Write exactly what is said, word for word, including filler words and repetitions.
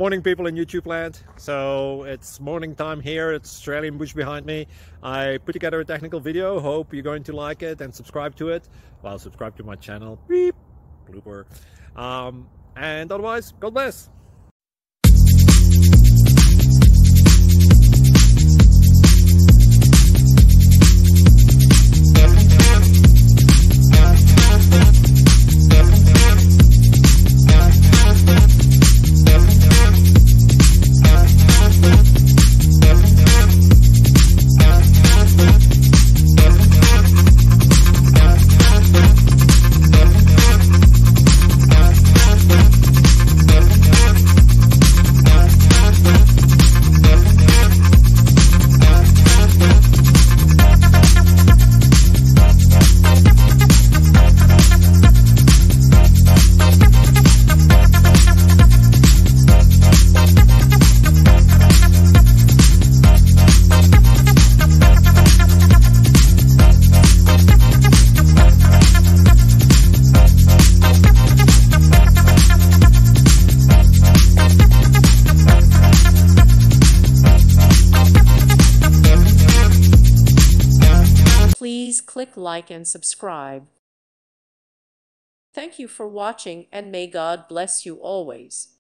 Morning, people in YouTube land. So it's morning time here. It's Australian bush behind me. I put together a technical video. Hope you're going to like it and subscribe to it. Well, subscribe to my channel. Beep. Blooper. Um, and otherwise, God bless. Please click like and subscribe. Thank you for watching, and may God bless you always.